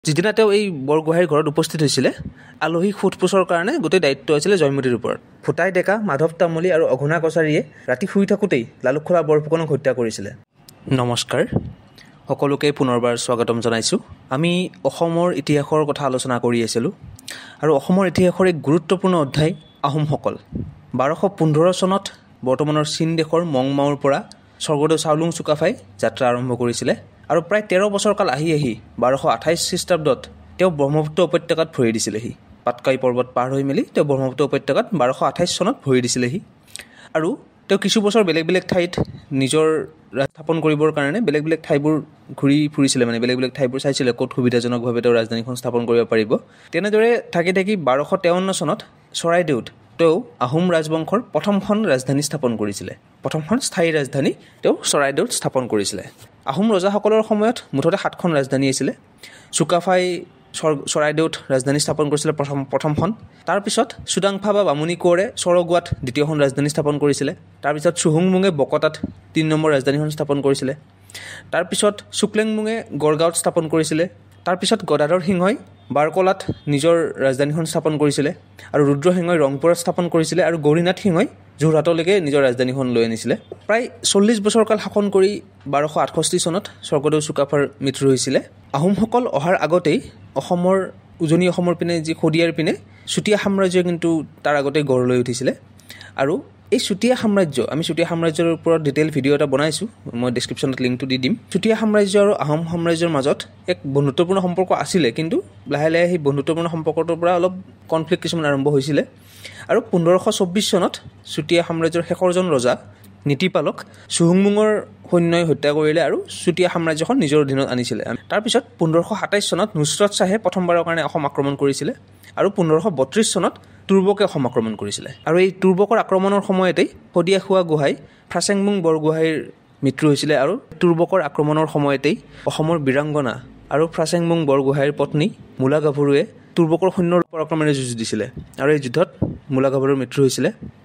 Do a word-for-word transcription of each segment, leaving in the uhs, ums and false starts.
যিদিনা তেওঁ এই বৰগোহাঁইৰ ঘৰত উপস্থিত হৈছিলে আলহী সোধপোছৰ কাৰণে গোটেই দায়িত্ব হৈছিলে জয়মতীৰ ওপৰত। ভূটাই ডেকা, মাধৱ তামুলী আৰু অঘনা কছাৰীয়ে ৰাতি শুই থাকোঁতেই লালুকখোলা বৰফুকনক হত্যা কৰিছিলে। নমস্কাৰ, সকলোকে পুনৰবাৰ স্বাগতম জনাইছোঁ। আমি অসমৰ ইতিহাসৰ কথা আলোচনা কৰি আছিলোঁ আৰু অসমৰ ইতিহাসৰ এক গুৰুত্বপূৰ্ণ অধ্যায় আহোমসকল। বাৰশ পোন্ধৰ চনত বৰ্তমানৰ চীন দেশৰ মংমাওৰ পৰা স্বৰ্গদেউ চাওলুং চুকাফাই যাত্ৰা আৰম্ভ কৰিছিলে আৰু প্ৰায় তেৰ বছৰ কাল আহি আহি বাৰশ আঠাইছ খ্ৰীষ্টাব্দত তেওঁ ব্ৰহ্মপুত্ৰ উপত্যকাত ভৰি দিছিলেহি। পাটকাই পৰ্বত পাৰ হৈ মেলি তেওঁ ব্ৰহ্মপুত্ৰ উপত্যকাত বাৰশ আঠাইছ চনত ভৰি দিছিলেহি আৰু তেওঁ কিছু বছৰ বেলেগ বেলেগ ঠাইত নিজৰ স্থাপন কৰিবৰ কাৰণে বেলেগ বেলেগ ঠাইবোৰ ঘূৰি ফুৰিছিলে, মানে বেলেগ বেলেগ ঠাইবোৰ চাইছিলে ক'ত সুবিধাজনকভাৱে তেওঁ ৰাজধানীখন স্থাপন কৰিব পাৰিব। তেনেদৰে থাকি থাকি বাৰশ তেৱন্ন চনত চৰাইদেউত তেওঁ আহোম ৰাজবংশৰ প্ৰথমখন ৰাজধানী স্থাপন কৰিছিলে। প্ৰথমখন স্থায়ী ৰাজধানী তেওঁ চৰাইদেউত স্থাপন কৰিছিলে। আহোম ৰজাসকলৰ সময়ত মুঠতে সাতখন ৰাজধানী আছিলে। চুকাফাই চৰাইদেউত ৰাজধানী স্থাপন কৰিছিলে প্ৰথম প্ৰথমখন। তাৰপিছত চুডাংফা বা বামুণী কোঁৱৰে চৰগুৱাত দ্বিতীয়খন ৰাজধানী স্থাপন কৰিছিলে। তাৰপিছত চুহুংমুঙে বকতাত তিনি নম্বৰ ৰাজধানীখন স্থাপন কৰিছিলে। তাৰপিছত শুক্লেংমুঙে গড়গাঁৱত স্থাপন কৰিছিলে। তাৰপিছত গদাধৰ সিংহই বাৰকলাত নিজৰ ৰাজধানীখন স্থাপন কৰিছিলে আৰু ৰুদ্ৰসিংহই ৰংপুৰত স্থাপন কৰিছিলে আৰু গৌৰীনাথ সিংহই যোৰহাটলৈকে নিজৰ ৰাজধানীখন লৈ আনিছিলে। প্ৰায় চল্লিছ বছৰ কাল শাসন কৰি বাৰশ আঠষষ্ঠি চনত স্বৰ্গদেউ চুকাফাৰ মৃত্যু হৈছিলে। আহোমসকল অহাৰ আগতেই অসমৰ উজনি অসমৰ পিনে যি শদিয়াৰ পিনে চুতীয়া সাম্ৰাজ্য কিন্তু তাৰ আগতেই গঢ় লৈ উঠিছিলে আৰু এই চুতীয়া সাম্ৰাজ্য, আমি চুতীয়া সাম্ৰাজ্যৰ ওপৰত ডিটেইল ভিডিঅ' এটা বনাইছোঁ, মই ডেছক্ৰিপশ্যনত লিংকটো দি দিম। চুতীয়া সাম্ৰাজ্য আৰু আহোম সাম্ৰাজ্যৰ মাজত এক বন্ধুত্বপূৰ্ণ সম্পৰ্ক আছিলে, কিন্তু লাহে লাহে সেই বন্ধুত্বপূৰ্ণ সম্পৰ্কটোৰ পৰা অলপ কনফ্লিক্ট কিছুমান আৰম্ভ হৈছিলে আৰু পোন্ধৰশ চৌব্বিছ চনত চুতীয়া সাম্ৰাজ্যৰ শেষৰজন ৰজা নীতিপালক চুহুংমুঙৰ সৈন্যই হত্যা কৰিলে আৰু চুতীয়া সাম্ৰাজ্যখন নিজৰ অধীনত আনিছিলে। তাৰপিছত পোন্ধৰশ সাতাইছ চনত নুছৰত শ্বাহে প্ৰথমবাৰৰ কাৰণে অসম আক্ৰমণ কৰিছিলে আৰু পোন্ধৰশ বত্ৰিছ চনত তুৰ্বকে অসম আক্ৰমণ কৰিছিলে। আৰু এই তুৰ্বকৰ আক্ৰমণৰ সময়তেই শদিয়াখোৱা গোহাঁই ফ্ৰাচেংমুং বৰগোহাঁইৰ মৃত্যু হৈছিলে আৰু তুৰ্বকৰ আক্ৰমণৰ সময়তেই অসমৰ বীৰাংগনা আৰু ফ্ৰাচেংমুং বৰগোহাঁইৰ পত্নী মূলা গাভৰুৱে তুৰ্বকৰ সৈন্যৰ পৰাক্ৰমেৰে যুঁজ দিছিলে আৰু এই যুদ্ধত মূলা গাভৰুৰ মৃত্যু হৈছিলে।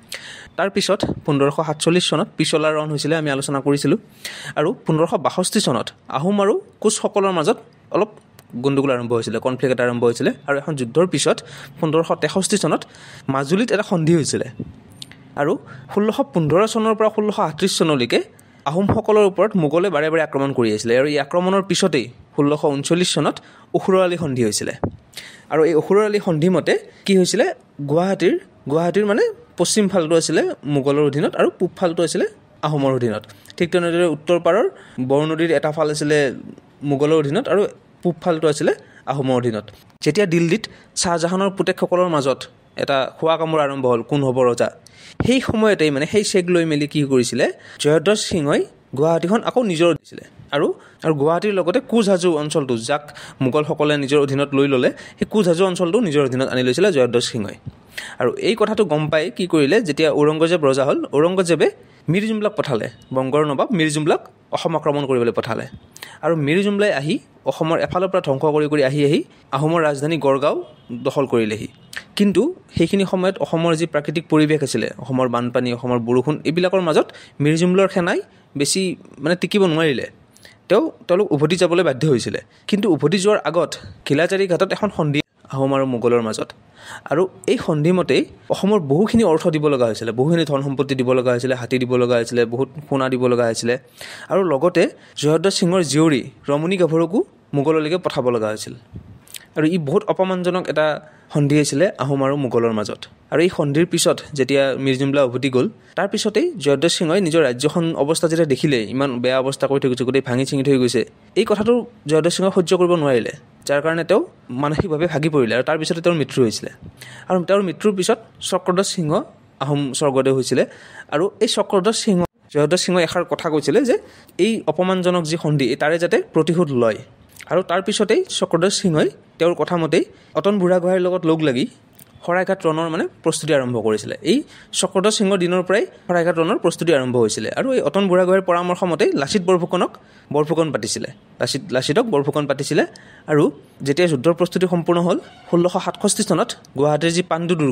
তাৰপিছত পোন্ধৰশ সাতচল্লিছ চনত পিছলা ৰণ হৈছিলে, আমি আলোচনা কৰিছিলোঁ। আৰু পোন্ধৰশ বাষষ্ঠি চনত আহোম আৰু কোচসকলৰ মাজত অলপ গণ্ডগোল আৰম্ভ হৈছিলে, কনফ্লিক্ট এটা আৰম্ভ হৈছিলে আৰু এখন যুদ্ধৰ পিছত পোন্ধৰশ তেষষ্ঠি চনত মাজুলীত এটা সন্ধি হৈছিলে আৰু ষোল্লশ পোন্ধৰ চনৰ পৰা ষোল্লশ আঠত্ৰিছ চনলৈকে আহোমসকলৰ ওপৰত মোগলে বাৰে বাৰে আক্ৰমণ কৰি আহিছিলে আৰু এই আক্ৰমণৰ পিছতেই ষোল্লশ ঊনচল্লিছ চনত অসুৰআলি সন্ধি হৈছিলে। আৰু এই অসুৰআলি সন্ধি মতে কি হৈছিলে, গুৱাহাটীৰ গুৱাহাটীৰ মানে পশ্চিম ফালটো আছিলে মোগলৰ অধীনত আৰু পূব ফালটো আছিলে আহোমৰ অধীনত। ঠিক তেনেদৰে উত্তৰ পাৰৰ বৰনদীৰ এটা ফাল আছিলে মোগলৰ অধীনত আৰু পূব ফালটো আছিলে আহোমৰ অধীনত। যেতিয়া দিল্লীত শ্বাহজাহানৰ পুতেকসকলৰ মাজত এটা খোৱা কামোৰ আৰম্ভ হ'ল কোন হ'ব ৰজা, সেই সময়তেই মানে সেই চেগ লৈ মেলি কি কৰিছিলে, জয়ধ্বজ সিংহই গুৱাহাটীখন আকৌ নিজৰ দিছিলে আৰু আৰু গুৱাহাটীৰ লগতে কোচহাজো অঞ্চলটো, যাক মোগলসকলে নিজৰ অধীনত লৈ ল'লে, সেই কোচহাজো অঞ্চলটো নিজৰ অধীনত আনি লৈছিলে জয়ধ্বজ সিংহই। আৰু এই কথাটো গম পাই কি কৰিলে, যেতিয়া ঔৰংগজেব ৰজা হ'ল, ঔৰংগজেবে মিৰ জুমলাক পঠালে, বংগৰ নবাব মিৰ জুমলাক অসম আক্ৰমণ কৰিবলৈ পঠালে আৰু মিৰ জুমলাই আহি অসমৰ এফালৰ পৰা ধ্বংস কৰি কৰি আহি আহি আহোমৰ ৰাজধানী গড়গাঁও দখল কৰিলেহি। কিন্তু সেইখিনি সময়ত অসমৰ যি প্ৰাকৃতিক পৰিৱেশ আছিলে, অসমৰ বানপানী, অসমৰ বৰষুণ, এইবিলাকৰ মাজত মিৰ জুমলাৰ সেনাই বেছি মানে টিকিব নোৱাৰিলে। তেওঁ তেওঁলোক উভতি যাবলৈ বাধ্য হৈছিলে। কিন্তু উভতি যোৱাৰ আগত ঘিলাজাৰী ঘাটত এখন সন্ধি আহোম আৰু মোগলৰ মাজত, আৰু এই সন্ধিমতেই অসমৰ বহুখিনি অৰ্থ দিব লগা হৈছিলে, বহুখিনি ধন সম্পত্তি দিব লগা হৈছিলে, হাতী দিব লগা হৈছিলে, বহুত সোণা দিব লগা হৈছিলে আৰু লগতে জয়ধ্বজ সিংহৰ জীয়ৰী ৰমণী গাভৰুকো মোগললৈকে পঠাব লগা হৈছিল। আৰু ই বহুত অপমানজনক এটা সন্ধি আছিলে আহোম আৰু মোগলৰ মাজত। আৰু এই সন্ধিৰ পিছত যেতিয়া মিৰ জুমলা উভতি গ'ল, তাৰ পিছতেই জয়ধ্বজ সিংহই নিজৰ ৰাজ্যখন অৱস্থা যেতিয়া দেখিলে, ইমান বেয়া অৱস্থা কৰি থৈ গৈছে, গোটেই ভাঙি চিঙি থৈ গৈছে, এই কথাটো জয়ধ্বজ সিংহই সহ্য কৰিব নোৱাৰিলে, যাৰ কাৰণে তেওঁ মানসিকভাৱে ভাগি পৰিলে আৰু তাৰপিছতে তেওঁৰ মৃত্যু হৈছিলে। আৰু তেওঁৰ মৃত্যুৰ পিছত চক্ৰধ্বজ সিংহ আহোম স্বৰ্গদেউ হৈছিলে। আৰু এই চক্ৰধ্বজ সিংহ জয়ধ্বজ সিংহই এষাৰ কথা কৈছিলে যে এই অপমানজনক যি সন্ধি, তাৰে যাতে প্ৰতিশোধ লয়। আৰু তাৰপিছতেই চক্ৰধ্বজ সিংহই তেওঁৰ কথামতেই অতন বুঢ়াগোহাঁইৰ লগত লগ লাগি শৰাইঘাট ৰণৰ মানে প্ৰস্তুতি আৰম্ভ কৰিছিলে। এই চক্ৰধ্বজ সিংহৰ দিনৰ পৰাই শৰাইঘাট ৰণৰ প্ৰস্তুতি আৰম্ভ হৈছিলে আৰু এই অতন বুঢ়াগোহাঁইৰ পৰামৰ্শ মতেই লাচিত বৰফুকনক বৰফুকন পাতিছিলে লাচিত লাচিতক বৰফুকন পাতিছিলে। আৰু যেতিয়া যুদ্ধৰ প্ৰস্তুতি সম্পূৰ্ণ হ'ল ষোল্লশ সাতষষ্ঠি চনত গুৱাহাটীৰ যি পাণ্ডু দুৰ্গ,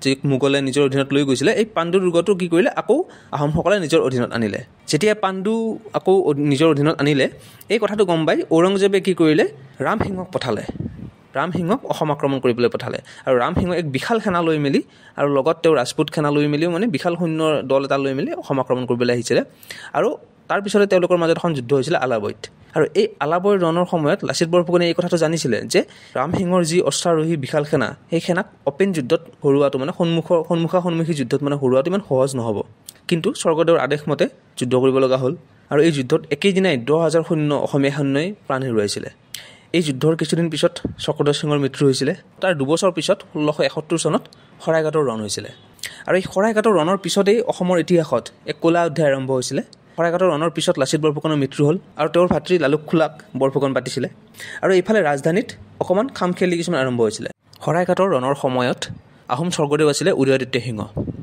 যি মোগলে নিজৰ অধীনত লৈ গৈছিলে এই পাণ্ডু দুৰ্গটো কি কৰিলে আকৌ আহোমসকলে নিজৰ অধীনত আনিলে যেতিয়া পাণ্ডু আকৌ নিজৰ অধীনত আনিলে এই কথাটো গম পাই ঔৰংজেবে কি কৰিলে ৰামসিংহক পঠালে ৰামসিংহক অসম আক্ৰমণ কৰিবলৈ পঠালে আৰু ৰামসিংহ এক বিশাল সেনা লৈ মেলি আৰু লগত তেওঁ ৰাজপুত সেনা লৈ মেলিও মানে বিশাল সৈন্যৰ দল এটা লৈ মেলি অসম আক্ৰমণ কৰিবলৈ আহিছিলে আৰু তাৰ পিছতে তেওঁলোকৰ মাজত এখন যুদ্ধ হৈছিলে আলাবৈত আৰু এই আলাবৈ ৰণৰ সময়ত লাচিত বৰফুকনে এই কথাটো জানিছিলে যে ৰামসিংহৰ যি অশ্বাৰোহী বিশাল সেনা সেই সেনাক অপেন যুদ্ধত হৰুৱাটো মানে সন্মুখৰ সন্মুখা সন্মুখী যুদ্ধত মানে হৰুৱাটো ইমান সহজ নহ'ব কিন্তু স্বৰ্গদেউৰ আদেশ মতে যুদ্ধ কৰিব লগা হ'ল আৰু এই যুদ্ধত একেদিনাই দহ হাজাৰ সৈন্য অসমীয়া সৈন্যই প্ৰাণ হেৰুৱাইছিলে এই যুদ্ধৰ কিছুদিন পিছত চক্ৰধৰ সিংহৰ মৃত্যু হৈছিলে তাৰ দুবছৰ পিছত ষোল্লশ এসত্তৰ চনত শৰাইঘাটৰ ৰণ হৈছিলে আৰু এই শৰাইঘাটৰ ৰণৰ পিছতেই অসমৰ ইতিহাসত এক ক'লা অধ্যায় আৰম্ভ হৈছিলে শৰাইঘাটৰ ৰণৰ পিছত লাচিত বৰফুকনৰ মৃত্যু হ'ল আৰু তেওঁৰ ভাতৃ লালুকখোলাক বৰফুকন পাতিছিলে আৰু এইফালে ৰাজধানীত অকণমান খামখেয়ালি কিছুমান আৰম্ভ হৈছিলে শৰাইঘাটৰ ৰণৰ সময়ত আহোম স্বৰ্গদেউ আছিলে উদয়াদিত্য সিংহ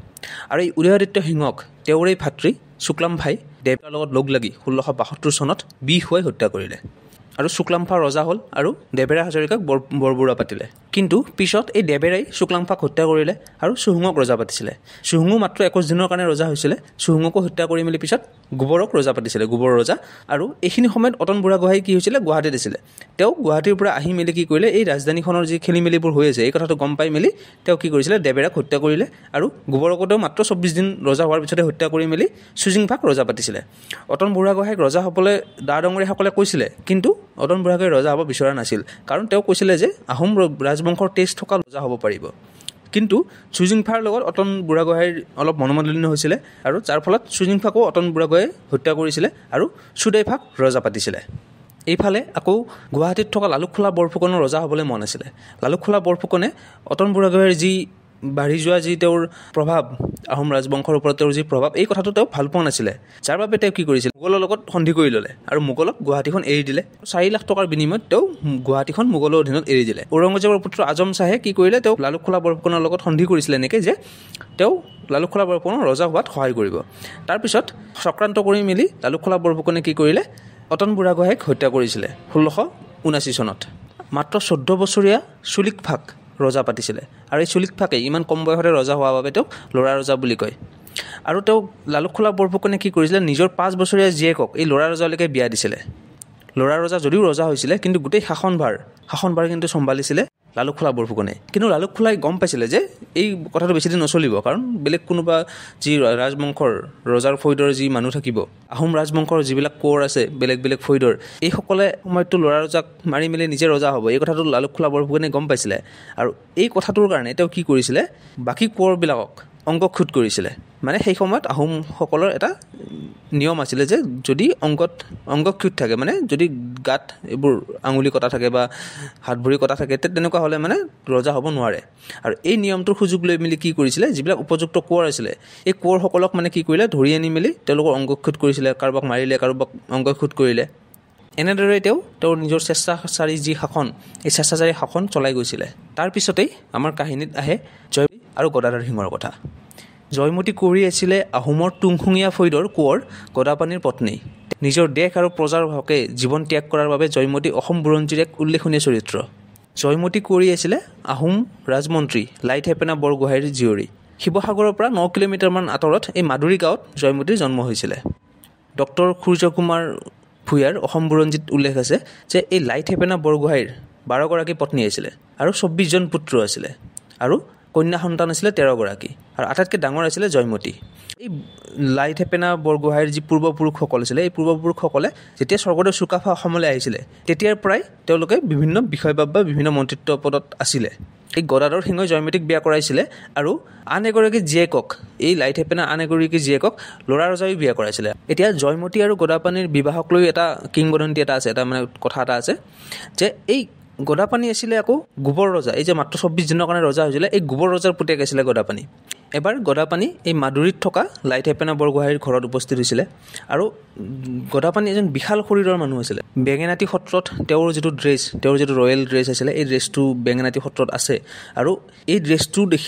আৰু এই উদয়াদিত্য সিংহক তেওঁৰেই ভাতৃ শুক্লাম্ফাই দেৱতাৰ লগত লগ লাগি ষোল্লশ বাসত্তৰ চনত বিষ হৈ হত্যা কৰিলে আৰু শুক্লাম্ফা ৰজা হ'ল আৰু দেৱেৰা হাজৰিকাক বৰ বৰবৰুৱা পাতিলে কিন্তু পিছত এই দেৱেৰাই শুক্লাম্ফাক হত্যা কৰিলে আৰু চুহুঙক ৰজা পাতিছিলে চুহুঙো মাত্ৰ একৈছ দিনৰ কাৰণে ৰজা হৈছিলে চুহুঙকো হত্যা কৰি মেলি পিছত গোবৰক ৰজা পাতিছিলে গোবৰ ৰজা আৰু এইখিনি সময়ত অতন বুঢ়াগোহাঁই কি হৈছিলে গুৱাহাটীত আছিলে তেওঁ গুৱাহাটীৰ পৰা আহি মেলি কি কৰিলে এই ৰাজধানীখনৰ যি খেলি মেলিবোৰ হৈ আছে এই কথাটো গম পাই মেলি তেওঁ কি কৰিছিলে দেৱেৰাক হত্যা কৰিলে আৰু গোবৰকো তেওঁ মাত্ৰ চৌব্বিছ দিন ৰজা হোৱাৰ পিছতে হত্যা কৰি মেলি চুজিংফাক ৰজা পাতিছিলে অতন বুঢ়াগোহাঁইক ৰজা হ'বলৈ দা ডঙৰীয়াসকলে কৈছিলে কিন্তু অতন বুঢ়াগোহাঁই ৰজা হ'ব বিচৰা নাছিল কাৰণ তেওঁ কৈছিলে যে আহোম ৰাজবংশৰ তেজ থকা ৰজা হ'ব পাৰিব কিন্তু চুজিংফাৰ লগত অতন বুঢ়াগোহাঁইৰ অলপ মনোমালিন্য হৈছিলে আৰু যাৰ ফলত চুজিংফাকো অতন বুঢ়াগোহাঁয়ে হত্যা কৰিছিলে আৰু চুডাইফাক ৰজা পাতিছিলে এইফালে আকৌ গুৱাহাটীত থকা লালুকখোলা বৰফুকনৰ ৰজা হ'বলৈ মন আছিলে লালুকখোলা বৰফুকনে অতন বুঢ়াগোহাঁইৰ যি বাঢ়ি যোৱা যি তেওঁৰ প্ৰভাৱ আহোম ৰাজবংশৰ ওপৰত তেওঁৰ যি প্ৰভাৱ এই কথাটো তেওঁ ভাল পোৱা নাছিলে যাৰ বাবে তেওঁ কি কৰিছিল মোগলৰ লগত সন্ধি কৰি ল'লে আৰু মোগলক গুৱাহাটীখন এৰি দিলে চাৰি লাখ টকাৰ বিনিময়ত তেওঁ গুৱাহাটীখন মোগলৰ অধীনত এৰি দিলে ঔৰংগজেবৰ পুত্ৰ আজম শ্বাহে কি কৰিলে তেওঁ লালুকখোলা বৰফুকনৰ লগত সন্ধি কৰিছিলে এনেকৈ যে তেওঁ লালুকখোলা বৰফুকনৰ ৰজা হোৱাত সহায় কৰিব তাৰপিছত চক্ৰান্ত কৰি মেলি লালুকখোলা বৰফুকনে কি কৰিলে অতন বুঢ়াগোহাঁইক হত্যা কৰিছিলে ষোল্লশ ঊনাশী চনত মাত্ৰ চৈধ্য বছৰীয়া চুলিকফাক ৰজা পাতিছিলে আৰু এই চুলিকফাকে ইমান কম বয়সতে ৰজা হোৱাৰ বাবে তেওঁক ল'ৰা ৰজা বুলি কয় আৰু তেওঁ লালুকখোলা বৰফুকনে কি কৰিছিলে নিজৰ পাঁচ বছৰীয়া জীয়েকক এই ল'ৰা ৰজালৈকে বিয়া দিছিলে ল'ৰা ৰজা যদিও ৰজা হৈছিলে কিন্তু গোটেই শাসনভাৰ শাসনভাৰ কিন্তু চম্ভালিছিলে লালুকখোলা বৰফুকনে কিন্তু লালুকখোলাই গম পাইছিলে যে এই কথাটো বেছিদিন নচলিব কাৰণ বেলেগ কোনোবা যি ৰাজবংশৰ ৰজাৰ ফৈদৰ যি মানুহ থাকিব আহোম ৰাজবংশৰ যিবিলাক কোঁৱৰ আছে বেলেগ বেলেগ ফৈদৰ এইসকলে সময়ততো ল'ৰা ৰজাক মাৰি মেলি নিজে ৰজা হ'ব এই কথাটো লালুকখোলা বৰফুকনে গম পাইছিলে আৰু এই কথাটোৰ কাৰণে তেওঁ কি কৰিছিলে বাকী কোঁৱৰবিলাকক অংগক্ষুত কৰিছিলে মানে সেই সময়ত আহোমসকলৰ এটা নিয়ম আছিলে যে যদি অংগত অংগক্ষুত থাকে মানে যদি গাত এইবোৰ আঙুলি কটা থাকে বা হাত ভৰি কটা থাকে তেনেকুৱা হ'লে মানে ৰজা হ'ব নোৱাৰে আৰু এই নিয়মটোৰ সুযোগ লৈ মেলি কি কৰিছিলে যিবিলাক উপযুক্ত কোঁৱৰ আছিলে এই কোঁৱৰসকলক মানে কি কৰিলে ধৰি আনি মেলি তেওঁলোকৰ অংগক্ষুত কৰিছিলে কাৰোবাক মাৰিলে কাৰোবাক অংগক্ষুত কৰিলে এনেদৰে তেওঁ তেওঁৰ নিজৰ স্বেচ্ছাচাৰী যি শাসন এই স্বেচ্ছাচাৰী শাসন চলাই গৈছিলে তাৰপিছতেই আমাৰ কাহিনীত আহে জয় আৰু গদাধৰ সিংহৰ কথা জয়মতী কুঁৱৰী আছিলে আহোমৰ তুংখুঙীয়া ফৈদৰ কোঁৱৰ গদাপানীৰ পত্নী নিজৰ দেশ আৰু প্ৰজাৰ হকে জীৱন ত্যাগ কৰাৰ বাবে জয়মতী অসম বুৰঞ্জীৰ এক উল্লেখনীয় চৰিত্ৰ জয়মতী কুঁৱৰী আছিলে আহোম ৰাজমন্ত্ৰী লাইথেপেনা বৰগোহাঁইৰ জীয়ৰী শিৱসাগৰৰ পৰা ন কিলোমিটাৰমান আঁতৰত এই মাদুৰী গাঁৱত জয়মতীৰ জন্ম হৈছিলে ডক্টৰ সূৰ্য কুমাৰ ভূঞাৰ অসম বুৰঞ্জীত উল্লেখ আছে যে এই লাইথেপেনা বৰগোহাঁইৰ বাৰগৰাকী পত্নী আছিলে আৰু চৌব্বিছজন পুত্ৰ আছিলে আৰু কন্যা সন্তান আছিলে তেৰগৰাকী আৰু আটাইতকৈ ডাঙৰ আছিলে জয়মতী এই লাইথেপেনা বৰগোহাঁইৰ যি পূৰ্বপুৰুষসকল আছিলে এই পূৰ্বপুৰুষসকলে যেতিয়া স্বৰ্গদেউ চুকাফা অসমলৈ আহিছিলে তেতিয়াৰ পৰাই তেওঁলোকে বিভিন্ন বিষয়বাব বা বিভিন্ন মন্ত্ৰিত্ব পদত আছিলে এই গদাধৰ সিংহই জয়মতীক বিয়া কৰাইছিলে আৰু আন এগৰাকী জীয়েকক এই লাইথেপেনা আন এগৰাকী জীয়েকক ল'ৰা ৰজাইও বিয়া কৰাইছিলে এতিয়া জয়মতী আৰু গদাপানীৰ বিবাহক লৈ এটা কিংবদন্তি এটা আছে এটা মানে কথা এটা আছে যে এই গদাপানী আছিলে আকৌ গোবৰ ৰজা এই যে মাত্ৰ চৌব্বিছ দিনৰ কাৰণে ৰজা হৈছিলে এই গোবৰ ৰজাৰ পুতেক আছিলে গদাপানী এবাৰ গদাপানী এই মাদুৰীত থকা লাইথেপেনা বৰগোহাঁইৰ ঘৰত উপস্থিত হৈছিলে আৰু গদাপানী এজন বিশাল শৰীৰৰ মানুহ আছিলে বেঙেনাটি সত্ৰত তেওঁৰ যিটো ড্ৰেছ তেওঁৰ যিটো ৰয়েল ড্ৰেছ আছিলে এই ড্ৰেছটো বেঙেনাটি সত্ৰত আছে আৰু এই ড্ৰেছটো দেখিলেই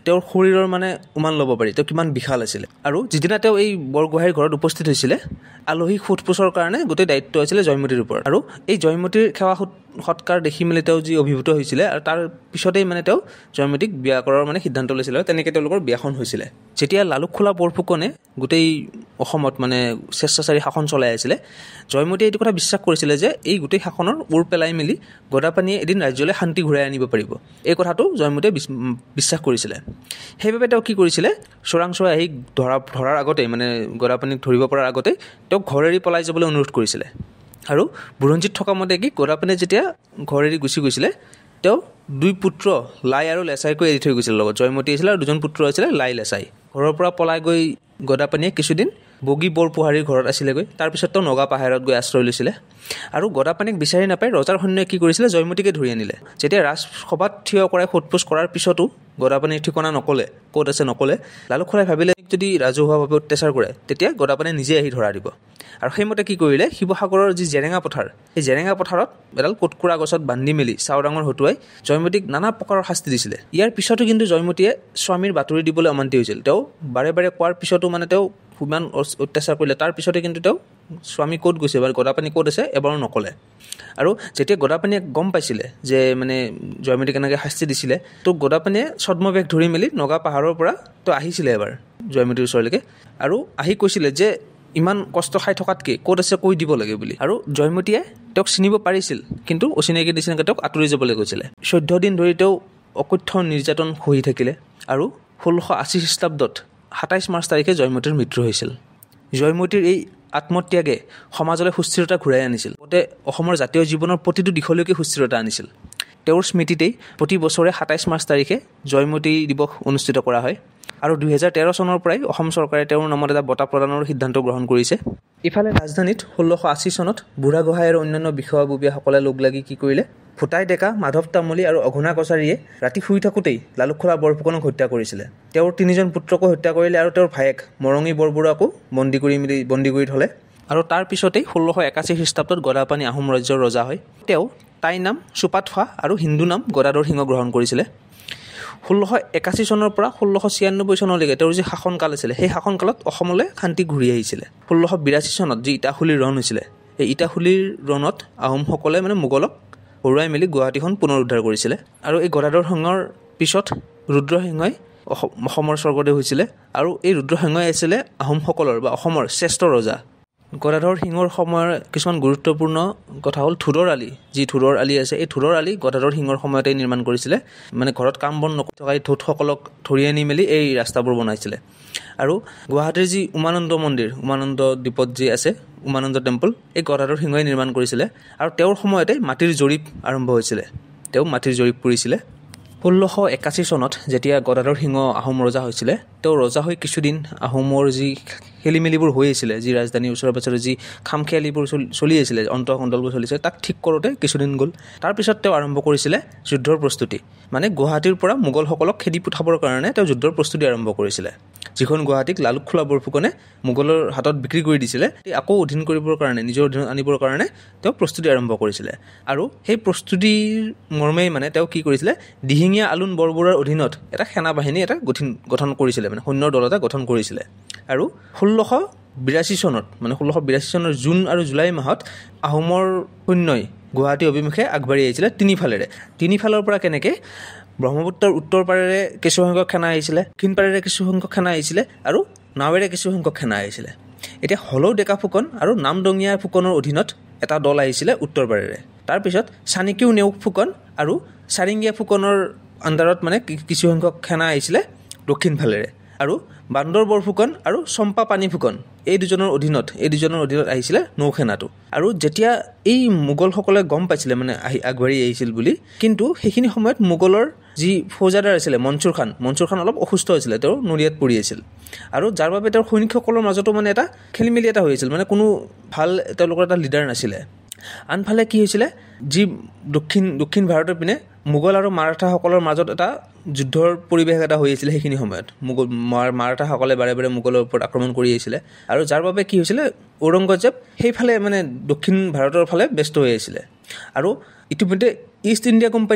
তেওঁৰ শৰীৰৰ মানে উমান ল'ব পাৰি তেওঁ কিমান বিশাল আছিলে আৰু যিদিনা তেওঁ এই বৰগোহাঁইৰ ঘৰত উপস্থিত হৈছিলে আলহী সোধপোছৰ কাৰণে গোটেই দায়িত্ব আছিলে জয়মতীৰ ওপৰত আৰু এই জয়মতীৰ সেৱা সৎকাৰ দেখি মেলি তেওঁ যি অভিভূত হৈছিলে আৰু তাৰ পিছতেই মানে তেওঁ জয়মতীক বিয়া কৰাৰ মানে সিদ্ধান্ত লৈছিলে আৰু তেনেকৈ তেওঁলোকৰ বিয়াখন হৈছিলে যেতিয়া লালুকখোলা বৰফুকনে গোটেই অসমত মানে স্বেচ্ছাচাৰী শাসন চলাই আছিলে জয়মতীয়ে এইটো কথা বিশ্বাস কৰিছিলে যে এই গোটেই শাসনৰ ওৰ পেলাই মেলি গদাপানীয়ে এদিন ৰাজ্যলৈ শান্তি ঘূৰাই আনিব পাৰিব এই কথাটো জয়মতীয়ে বিশ্বাস কৰিছিলে সেইবাবে তেওঁ কি কৰিছিলে চোৰাংচোৱা আহি ধৰা ধৰাৰ আগতেই মানে গদাপানীক ধৰিব পৰাৰ আগতেই তেওঁক ঘৰ এৰি পলাই যাবলৈ অনুৰোধ কৰিছিলে আৰু বুৰঞ্জীত থকা মতে কি গদাপানীয়ে যেতিয়া ঘৰ এৰি গুচি গৈছিলে তেওঁ দুই পুত্ৰ লাই আৰু লেচাইকৈ এৰি থৈ গৈছিল লগত জয়মতী আছিলে আৰু দুজন পুত্ৰ আছিলে লাই লেচাই ঘৰৰ পৰা পলাই গৈ গদাপানীয়ে কিছুদিন বগী বৰপোহাৰীৰ ঘৰত আছিলেগৈ তাৰপিছত তেওঁ নগা পাহাৰত গৈ আশ্ৰয় লৈছিলে আৰু গদাপানীক বিচাৰি নাপাই ৰজাৰ সৈন্যই কি কৰিছিলে জয়মতীকে ধৰি আনিলে যেতিয়া ৰাজসভাত থিয় কৰাই সোধপোছ কৰাৰ পিছতো গদাপানীৰ ঠিকনা নকলে ক'ত আছে নকলে লালুকখোলাই ভাবিলে যদি ৰাজহুৱাভাৱে অত্যাচাৰ কৰে তেতিয়া গদাপানীয়ে নিজে আহি ধৰা দিব আৰু সেইমতে কি কৰিলে শিৱসাগৰৰ যি জেৰেঙা পথাৰ সেই জেৰেঙা পথাৰত এডাল কোটকুৰা গছত বান্ধি মেলি চাওডাঙৰ হতুৱাই জয়মতীক নানা প্ৰকাৰৰ শাস্তি দিছিলে ইয়াৰ পিছতো কিন্তু জয়মতীয়ে স্বামীৰ বাতৰি দিবলৈ অমান্তি হৈছিল তেওঁ বাৰে বাৰে কোৱাৰ পিছতো মানে তেওঁ ইমান অত্যাচাৰ কৰিলে তাৰ পিছতে কিন্তু তেওঁ স্বামী ক'ত গৈছে বা গদাপানী ক'ত আছে এবাৰো নকলে আৰু যেতিয়া গদাপানীয়ে গম পাইছিলে যে মানে জয়মতীক কেনেকৈ শাস্তি দিছিলে তো গদাপানীয়ে ছদ্মবেশ ধৰি মেলি নগা পাহাৰৰ পৰা তো আহিছিলে এবাৰ জয়মতীৰ ওচৰলৈকে আৰু আহি কৈছিলে যে ইমান কষ্ট খাই থকাতকৈ ক'ত আছে কৈ দিব লাগে বুলি আৰু জয়মতীয়ে তেওঁক চিনিব পাৰিছিল কিন্তু অচিনাকি নিচিনাকৈ তেওঁক আঁতৰি যাবলৈ কৈছিলে চৈধ্য দিন ধৰি তেওঁ অকথ্য নিৰ্যাতন সহি থাকিলে আৰু ষোল্লশ আশী খ্ৰীষ্টাব্দত সাতাইছ মাৰ্চ তাৰিখে জয়মতীৰ মৃত্যু হৈছিল জয়মতীৰ এই আত্মত্যাগে সমাজলৈ সুস্থিৰতা ঘূৰাই আনিছিল লগতে অসমৰ জাতীয় জীৱনৰ প্ৰতিটো দিশলৈকে সুস্থিৰতা আনিছিল তেওঁৰ স্মৃতিতেই প্ৰতি বছৰে সাতাইছ মাৰ্চ তাৰিখে জয়মতী দিৱস অনুষ্ঠিত কৰা হয় আৰু দুহেজাৰ তেৰ চনৰ পৰাই অসম চৰকাৰে তেওঁৰ নামত এটা বঁটা প্ৰদানৰ সিদ্ধান্ত গ্ৰহণ কৰিছে ইফালে ৰাজধানীত ষোল্লশ আশী চনত বুঢ়াগোহাঁই আৰু অন্যান্য বিষয়াববীয়াসকলে লগ লাগি কি কৰিলে ফুটাই ডেকা মাধৱ তামুলী আৰু অঘনা কছাৰীয়ে ৰাতি শুই থাকোঁতেই লালুকখোলা বৰফুকনক হত্যা কৰিছিলে তেওঁৰ তিনিজন পুত্ৰকো হত্যা কৰিলে আৰু তেওঁৰ ভায়েক মৰঙী বৰবৰুৱাকো বন্দী কৰি মেলি বন্দী কৰি থ'লে আৰু তাৰ পিছতেই ষোল্লশ একাশী খ্ৰীষ্টাব্দত গদাপানী আহোম ৰাজ্যৰ ৰজা হয় তেওঁ তাই নাম চুপাতফা আৰু হিন্দু নাম গদাধৰ সিংহ গ্ৰহণ কৰিছিলে ষোল্লশ একাশী চনৰ পৰা ষোল্লশ ছিয়ান্নব্বৈ চনলৈকে তেওঁৰ যি শাসনকাল আছিলে সেই শাসনকালত অসমলৈ শান্তি ঘূৰি আহিছিলে ষোল্লশ বিৰাশী চনত যি ইটাখুলিৰ ৰণ হৈছিলে এই ইটাখুলিৰ ৰণত আহোমসকলে মানে মোগলক হৰুৱাই মেলি গুৱাহাটীখন পুনৰ উদ্ধাৰ কৰিছিলে আৰু এই গদাধৰ সিংহৰ পিছত ৰুদ্ৰসিংহই অসমৰ স্বৰ্গদেউ হৈছিলে আৰু এই ৰুদ্ৰসিংহই আছিলে আহোমসকলৰ বা অসমৰ শ্ৰেষ্ঠ ৰজা গদাধৰ সিংহৰ সময়ৰ কিছুমান গুৰুত্বপূৰ্ণ কথা হ'ল থোৰৰ আলি যি থোৰৰ আলি আছে এই থোৰৰ আলি গদাধৰ সিংহৰ সময়তে নিৰ্মাণ কৰিছিলে মানে ঘৰত কাম বন নকৰি থকা ধোঁতসকলক ধৰি আনি মেলি এই ৰাস্তাবোৰ বনাইছিলে আৰু গুৱাহাটীৰ যি উমানন্দ মন্দিৰ উমানন্দ দ্বীপত যি আছে উমানন্দ টেম্পল এই গদাধৰ সিংহই নিৰ্মাণ কৰিছিলে আৰু তেওঁৰ সময়তে মাটিৰ জৰীপ আৰম্ভ হৈছিলে তেওঁ মাটিৰ জৰীপ কৰিছিলে ষোল্লশ একাশী চনত যেতিয়া গদাধৰ সিংহ আহোম ৰজা হৈছিলে তেওঁ ৰজা হৈ কিছুদিন আহোমৰ যি খেলি মেলিবোৰ হৈ আছিলে যি ৰাজধানীৰ ওচৰে পাছৰে যি খামখেয়ালিবোৰ চলি আছিলে অন্তঃকণ্ডলবোৰ চলিছিলে তাক ঠিক কৰোঁতে কিছুদিন গ'ল তাৰপিছত তেওঁ আৰম্ভ কৰিছিলে যুদ্ধৰ প্ৰস্তুতি মানে গুৱাহাটীৰ পৰা মোগলসকলক খেদি পঠাবৰ কাৰণে তেওঁ যুদ্ধৰ প্ৰস্তুতি আৰম্ভ কৰিছিলে যিখন গুৱাহাটীক লালুকখোলা বৰফুকনে মোগলৰ হাতত বিক্ৰী কৰি দিছিলে আকৌ অধীন কৰিবৰ কাৰণে নিজৰ অধীনত আনিবৰ কাৰণে তেওঁ প্ৰস্তুতি আৰম্ভ কৰিছিলে আৰু সেই প্ৰস্তুতিৰ মৰ্মেই মানে তেওঁ কি কৰিছিলে দিহিঙীয়া আলুন বৰবৰুৱাৰ অধীনত এটা সেনা বাহিনী এটা গঠন গঠন কৰিছিলে মানে সৈন্যৰ দল এটা গঠন কৰিছিলে আৰু ষোল্লশ বিৰাশী চনত মানে ষোল্লশ বিৰাশী চনৰ জুন আৰু জুলাই মাহত আহোমৰ সৈন্যই গুৱাহাটী অভিমুখে আগবাঢ়ি আহিছিলে তিনিফালেৰে তিনিফালৰ পৰা কেনেকৈ ব্ৰহ্মপুত্ৰৰ উত্তৰ পাৰেৰে কিছুসংখ্যক সেনা আহিছিলে দক্ষিণ পাৰেৰে কিছুসংখ্যক সেনা আহিছিলে আৰু নাৱেৰে কিছুসংখ্যক সেনা আহিছিলে এতিয়া হলৌ ডেকা ফুকন আৰু নামদঙীয়া ফুকনৰ অধীনত এটা দল আহিছিলে উত্তৰ পাৰেৰে তাৰপিছত চানিকিউ নেওগ ফুকন আৰু চাৰিংগীয়া ফুকনৰ আণ্ডাৰত মানে কিছুসংখ্যক সেনা আহিছিলে দক্ষিণ ফালেৰে আৰু বান্দৰ বৰফুকন আৰু চম্পা পানী ফুকন এই দুজনৰ অধীনত এই দুজনৰ অধীনত আহিছিলে নৌসেনাটো আৰু যেতিয়া এই মোগলসকলে গম পাইছিলে মানে আহি আগবাঢ়ি আহিছিল বুলি কিন্তু সেইখিনি সময়ত মোগলৰ যি ফৌজাদাৰ আছিলে মনচুৰ খান মনচুৰ খান অলপ অসুস্থ হৈছিলে তেওঁ নৰিয়াত পৰি আছিল আৰু যাৰ বাবে তেওঁৰ সৈনিকসকলৰ মাজতো মানে এটা খেলি মেলি এটা হৈ আছিল মানে কোনো ভাল তেওঁলোকৰ এটা লিডাৰ নাছিলে আনফালে কি হৈছিলে যি দক্ষিণ দক্ষিণ ভাৰতৰ পিনে মোগল আৰু মাৰাঠাসকলৰ মাজত এটা যুদ্ধৰ পৰিৱেশ এটা হৈ আছিলে সেইখিনি সময়ত মোগল মাৰাঠাসকলে বাৰে বাৰে মোগলৰ ওপৰত আক্ৰমণ কৰি আহিছিলে আৰু যাৰ বাবে কি হৈছিলে ঔৰংগজেব সেইফালে মানে দক্ষিণ ভাৰতৰ ফালে ব্যস্ত হৈ আছিলে আৰু ইতিমধ্যে ইষ্ট ইণ্ডিয়া কোম্পানী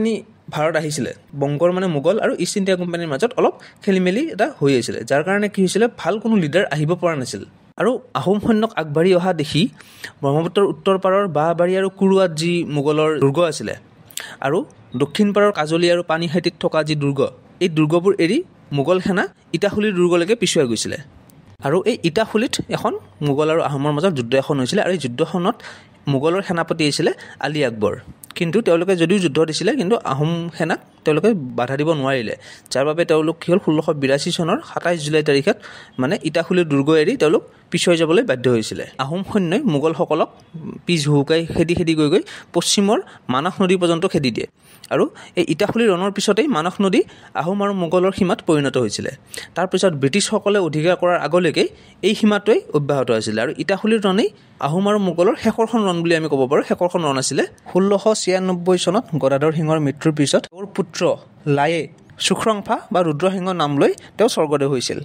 ভাৰত আহিছিলে বংগৰ মানে মোগল আৰু ইষ্ট ইণ্ডিয়া কোম্পানীৰ মাজত অলপ খেলি মেলি এটা হৈ আছিলে যাৰ কাৰণে কি হৈছিলে ভাল কোনো লিডাৰ আহিব পৰা নাছিল আৰু আহোম সৈন্যক আগবাঢ়ি অহা দেখি ব্ৰহ্মপুত্ৰৰ উত্তৰ পাৰৰ বাঁহবাৰী আৰু কুৰুৱাত যি মোগলৰ দুৰ্গ আছিলে আৰু দক্ষিণ পাৰৰ কাজলী আৰু পানীখাইতিত থকা যি দুৰ্গ এই দুৰ্গবোৰ এৰি মোগল সেনা ইটাখুলিৰ দুৰ্গলৈকে পিছুৱাই গৈছিলে আৰু এই ইটাখুলিত এখন মোগল আৰু আহোমৰ মাজত যুদ্ধ এখন হৈছিলে আৰু এই যুদ্ধখনত মোগলৰ সেনাপতি আছিলে আলী আকবৰ কিন্তু তেওঁলোকে যদিও যুদ্ধ দিছিলে কিন্তু আহোম সেনাক তেওঁলোকে বাধা দিব নোৱাৰিলে যাৰ বাবে তেওঁলোক কি হ'ল ষোল্লশ বিৰাশী চনৰ সাতাইছ জুলাই তাৰিখত মানে ইটাখুলিৰ দুৰ্গ এৰি তেওঁলোক পিছুৱাই যাবলৈ বাধ্য হৈছিলে আহোম সৈন্যই মোগলসকলক পিছ হুহুকাই খেদি খেদি গৈ গৈ পশ্চিমৰ মানস নদী পৰ্যন্ত খেদি দিয়ে আৰু এই ইটাখুলি ৰণৰ পিছতেই মানস নদী আহোম আৰু মোগলৰ সীমাত পৰিণত হৈছিলে তাৰপিছত ব্ৰিটিছসকলে অধিকাৰ কৰাৰ আগলৈকে এই সীমাটোৱেই অব্যাহত আছিলে আৰু ইটাখুলিৰ ৰণেই আহোম আৰু মোগলৰ শেষৰখন ৰণ বুলি আমি ক'ব পাৰোঁ শেষৰখন ৰণ আছিলে ষোল্লশ ছিয়ানব্বৈ চনত গদাধৰ সিঙৰ মৃত্যুৰ পিছত তেওঁৰ পুত্ৰ লায়ে শুক্ৰংফা বা ৰুদ্ৰসিংহ নাম লৈ তেওঁ স্বৰ্গদেউ হৈছিল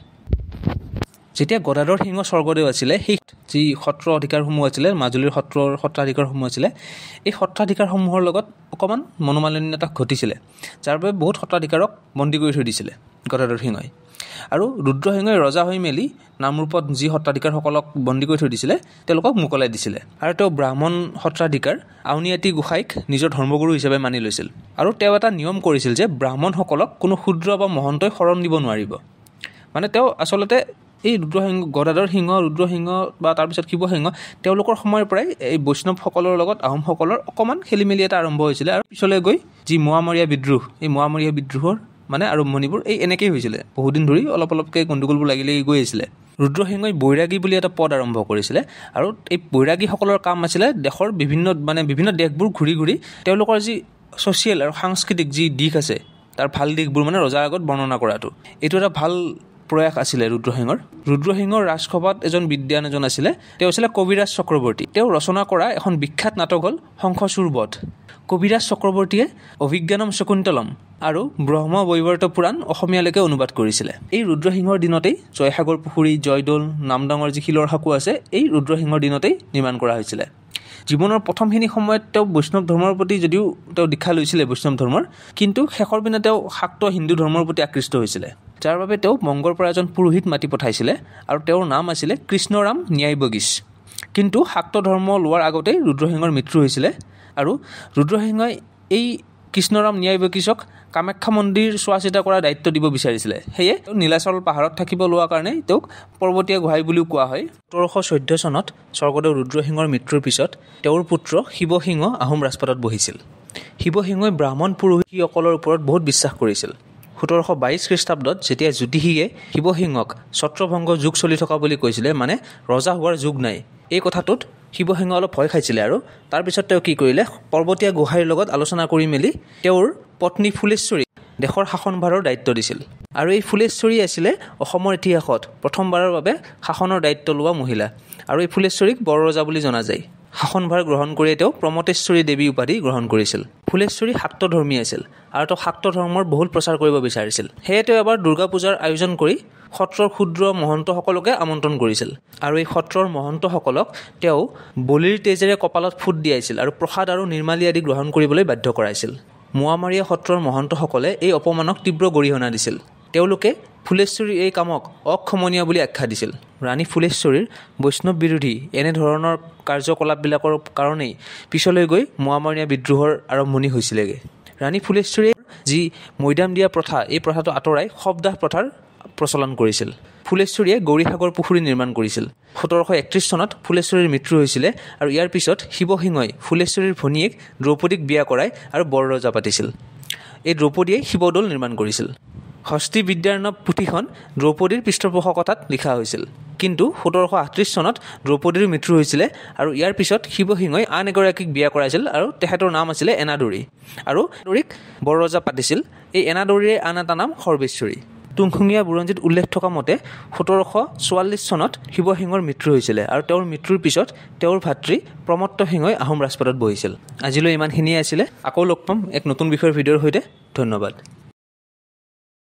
যেতিয়া গদাধৰ সিংহ স্বৰ্গদেউ আছিলে সেই যি সত্ৰ অধিকাৰসমূহ আছিলে মাজুলীৰ সত্ৰৰ সত্ৰাধিকাৰসমূহ আছিলে এই সত্ৰাধিকাৰসমূহৰ লগত অকণমান মনোমালিন্যতা ঘটিছিলে যাৰ বাবে বহুত সত্ৰাধিকাৰক বন্দী কৰি থৈ দিছিলে গদাধৰ সিংহই আৰু ৰুদ্ৰসিংহই ৰজা হৈ মেলি নামৰূপত যি সত্ৰাধিকাৰসকলক বন্দী কৰি থৈ দিছিলে তেওঁলোকক মোকলাই দিছিলে আৰু তেওঁ ব্ৰাহ্মণ সত্ৰাধিকাৰ আউনীআটী গোসাঁইক নিজৰ ধৰ্মগুৰু হিচাপে মানি লৈছিল আৰু তেওঁ এটা নিয়ম কৰিছিল যে ব্ৰাহ্মণসকলক কোনো শূদ্ৰ বা মহন্তই শৰণ দিব নোৱাৰিব মানে তেওঁ আচলতে এই ৰুদ্ৰসিংহ গদাধৰ সিংহ ৰুদ্ৰসিংহ বা তাৰপিছত শিৱসিংহ তেওঁলোকৰ সময়ৰ পৰাই এই বৈষ্ণৱসকলৰ লগত আহোমসকলৰ অকণমান খেলি মেলি এটা আৰম্ভ হৈছিলে আৰু পিছলৈ গৈ যি মোৱামৰীয়া বিদ্ৰোহ এই মোৱামৰীয়া বিদ্ৰোহৰ মানে আৰম্ভণিবোৰ এই এনেকেই হৈছিলে বহুদিন ধৰি অলপ অলপকৈ গণ্ডগোলবোৰ লাগি লাগি গৈ আছিলে ৰুদ্ৰসিংহই বৈৰাগী বুলি এটা পদ আৰম্ভ কৰিছিলে আৰু এই বৈৰাগীসকলৰ কাম আছিলে দেশৰ বিভিন্ন মানে বিভিন্ন দেশবোৰ ঘূৰি ঘূৰি তেওঁলোকৰ যি ছ'চিয়েল আৰু সাংস্কৃতিক যি দিশ আছে তাৰ ভাল দিশবোৰ মানে ৰজাৰ আগত বৰ্ণনা কৰাটো এইটো এটা ভাল প্ৰয়াস আছিলে ৰুদ্ৰসিংহৰ ৰুদ্ৰসিংহৰ ৰাজসভাত এজন বিদ্বান এজন আছিলে তেওঁ আছিলে কবিৰাজ চক্ৰৱৰ্তী তেওঁ ৰচনা কৰা এখন বিখ্যাত নাটক হ'ল শংখচূড় বধ কবিৰাজ চক্ৰৱৰ্তীয়ে অভিজ্ঞানম শকুন্তলম আৰু ব্ৰহ্ম বৈৱৰ্ত পুৰাণ অসমীয়ালৈকে অনুবাদ কৰিছিলে এই ৰুদ্ৰসিংহৰ দিনতেই জয়সাগৰ পুখুৰী জয়দৌল নামদাঙৰ যি শিলৰ সাঁকো আছে এই ৰুদ্ৰসিংহৰ দিনতেই নিৰ্মাণ কৰা হৈছিলে জীৱনৰ প্ৰথমখিনি সময়ত তেওঁ বৈষ্ণৱ ধৰ্মৰ প্ৰতি যদিও তেওঁ দীক্ষা লৈছিলে বৈষ্ণৱ ধৰ্মৰ কিন্তু শেষৰ পিনে তেওঁ শাক্ত হিন্দু ধৰ্মৰ প্ৰতি আকৃষ্ট হৈছিলে যাৰ বাবে তেওঁ বংগৰ পৰা এজন পুৰোহিত মাতি পঠাইছিলে আৰু তেওঁৰ নাম আছিলে কৃষ্ণৰাম ন্যায়বগীশ কিন্তু শাক্ত ধৰ্ম লোৱাৰ আগতেই ৰুদ্ৰসিংহৰ মৃত্যু হৈছিলে আৰু ৰুদ্ৰসিংহই এই কৃষ্ণৰাম ন্যায়বগীশক কামাখ্যা মন্দিৰ চোৱা চিতা কৰাৰ দায়িত্ব দিব বিচাৰিছিলে সেয়ে তেওঁ নীলাচল পাহাৰত থাকিব লোৱাৰ কাৰণে তেওঁক পৰ্বতীয়া গোহাঁই বুলিও কোৱা হয় সোতৰশ চৈধ্য চনত স্বৰ্গদেউ ৰুদ্ৰসিংহৰ মৃত্যুৰ পিছত তেওঁৰ পুত্ৰ শিৱসিংহ আহোম ৰাজপাটত বহিছিল শিৱসিংহই ব্ৰাহ্মণ পুৰোহিতসকলৰ ওপৰত বহুত বিশ্বাস কৰিছিল সোতৰশ বাইছ খ্ৰীষ্টাব্দত যেতিয়া জ্যোতিষীয়ে শিৱসিংহক ছত্ৰভংগ যুগ চলি থকা বুলি কৈছিলে মানে ৰজা হোৱাৰ যুগ নাই এই কথাটোত শিৱসিংহ অলপ ভয় খাইছিলে আৰু তাৰপিছত তেওঁ কি কৰিলে পৰ্বতীয়া গোহাঁইৰ লগত আলোচনা কৰি মেলি তেওঁৰ পত্নী ফুলেশ্বৰীক দেশৰ শাসনভাৰৰ দায়িত্ব দিছিল আৰু এই ফুলেশ্বৰী আছিলে অসমৰ ইতিহাসত প্ৰথমবাৰৰ বাবে শাসনৰ দায়িত্ব লোৱা মহিলা আৰু এই ফুলেশ্বৰীক বৰ ৰজা বুলি জনা যায় শাসনভাৰ গ্ৰহণ কৰি তেওঁ প্ৰমতেশ্বৰী দেৱী উপাধি গ্ৰহণ কৰিছিল ফুলেশ্বৰী শাক্তধৰ্মী আছিল আৰু তেওঁ শাক্ত ধৰ্মৰ বহুল প্ৰচাৰ কৰিব বিচাৰিছিল সেয়ে তেওঁ এবাৰ দুৰ্গা পূজাৰ আয়োজন কৰি সত্ৰৰ ক্ষুদ্ৰ মহন্তসকলকে আমন্ত্ৰণ কৰিছিল আৰু এই সত্ৰৰ মহন্তসকলক তেওঁ বলিৰ তেজেৰে কপালত ফুট দিয়াইছিল আৰু প্ৰসাদ আৰু নিৰ্মালী আদি গ্ৰহণ কৰিবলৈ বাধ্য কৰাইছিল মোৱামৰীয়া সত্ৰৰ মহন্তসকলে এই অপমানক তীব্ৰ গৰিহণা দিছিল তেওঁলোকে ফুলেশ্বৰীৰ এই কামক অক্ষমনীয় বুলি আখ্যা দিছিল ৰাণী ফুলেশ্বৰীৰ বৈষ্ণৱ বিৰোধী এনেধৰণৰ কাৰ্যকলাপবিলাকৰ কাৰণেই পিছলৈ গৈ মোৱামৰীয়া বিদ্ৰোহৰ আৰম্ভণি হৈছিলেগৈ ৰাণী ফুলেশ্বৰীয়ে যি মৈদাম দিয়া প্ৰথা এই প্ৰথাটো আঁতৰাই শৱদাহ প্ৰথাৰ প্ৰচলন কৰিছিল ফুলেশ্বৰীয়ে গৌৰীসাগৰ পুখুৰী নিৰ্মাণ কৰিছিল সোতৰশ একত্ৰিছ চনত ফুলেশ্বৰীৰ মৃত্যু হৈছিলে আৰু ইয়াৰ পিছত শিৱসিংহই ফুলেশ্বৰীৰ ভনীয়েক দ্ৰৌপদীক বিয়া কৰাই আৰু বৰ ৰজা পাতিছিল এই দ্ৰৌপদীয়ে শিৱদৌল নিৰ্মাণ কৰিছিল হস্তি বিদ্যাৰ্ণৱ পুথিখন দ্ৰৌপদীৰ পৃষ্ঠপোষকতাত লিখা হৈছিল কিন্তু সোতৰশ আঠত্ৰিছ চনত দ্ৰৌপদীৰ মৃত্যু হৈছিলে আৰু ইয়াৰ পিছত শিৱসিংহই আন এগৰাকীক বিয়া কৰাইছিল আৰু তেখেতৰ নাম আছিলে এনাদৰী আৰু এনাদৰীক বৰ ৰজা পাতিছিল এই এনাদৰীৰে আন এটা নাম সৰ্বেশ্বৰী তুংখুঙীয়া বুৰঞ্জীত উল্লেখ থকা মতে সোতৰশ চৌৱাল্লিছ চনত শিৱসিংহৰ মৃত্যু হৈছিলে আৰু তেওঁৰ মৃত্যুৰ পিছত তেওঁৰ ভাতৃ প্ৰমত্ত সিংহই আহোম ৰাজপাটত বহিছিল আজিলৈ ইমানখিনিয়ে আছিলে আকৌ লগ পাম এক নতুন বিষয়ৰ ভিডিঅ'ৰ সৈতে ধন্যবাদ।